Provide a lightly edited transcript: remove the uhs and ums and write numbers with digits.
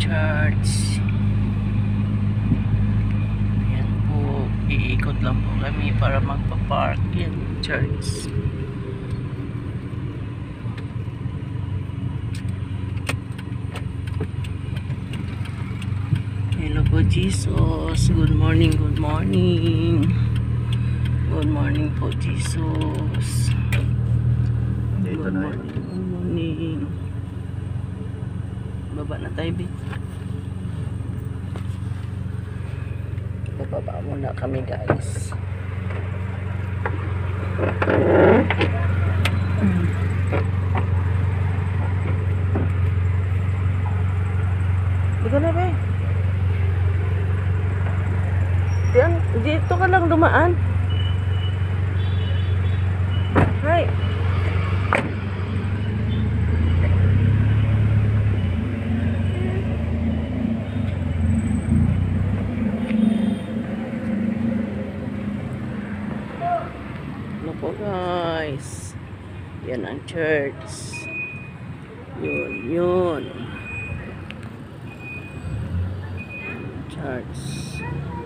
church. Yan po, iikot lang po kami para magpa-park yung church. Hello po Jesus. Good morning, good morning. Good morning po Jesus. Good morning, good morning. Baba na tayo, Bit. Bababa muna kami, guys. Dito na, Bit. Dito ka lang dumaan. Right. Ano po, guys? Yan ang church. Yun. Church.